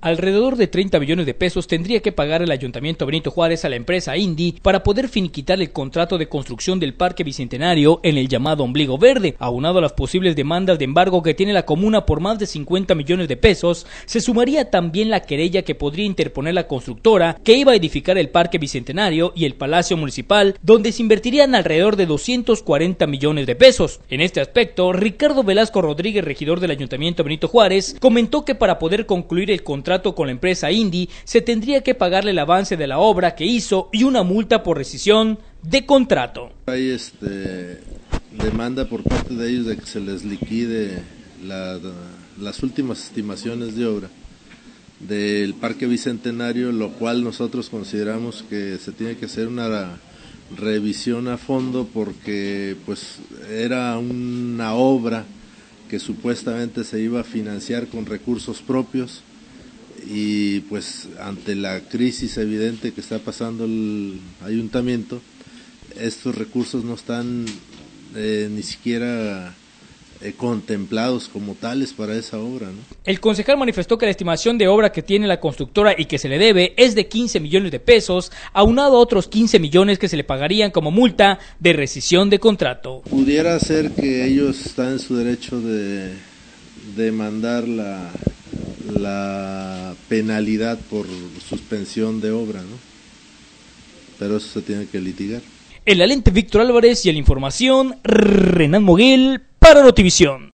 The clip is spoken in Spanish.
Alrededor de 30 millones de pesos tendría que pagar el Ayuntamiento Benito Juárez a la empresa Indy para poder finiquitar el contrato de construcción del Parque Bicentenario en el llamado Ombligo Verde. Aunado a las posibles demandas de embargo que tiene la comuna por más de 50 millones de pesos, se sumaría también la querella que podría interponer la constructora que iba a edificar el Parque Bicentenario y el Palacio Municipal, donde se invertirían alrededor de 240 millones de pesos. En este aspecto, Ricardo Velasco Rodríguez, regidor del Ayuntamiento Benito Juárez, comentó que para poder concluir el contrato con la empresa Indy se tendría que pagarle el avance de la obra que hizo y una multa por rescisión de contrato. Hay demanda por parte de ellos de que se les liquide las últimas estimaciones de obra del Parque Bicentenario, lo cual nosotros consideramos que se tiene que hacer una revisión a fondo porque pues era una obra que supuestamente se iba a financiar con recursos propios y pues ante la crisis evidente que está pasando el ayuntamiento, estos recursos no están ni siquiera contemplados como tales para esa obra, ¿no? El concejal manifestó que la estimación de obra que tiene la constructora y que se le debe es de 15 millones de pesos, aunado a otros 15 millones que se le pagarían como multa de rescisión de contrato. Pudiera ser que ellos están en su derecho de demandar la penalidad por suspensión de obra, ¿no? Pero eso se tiene que litigar. En la lente, Víctor Álvarez, y en la información, Renan Moguel para Notivisión.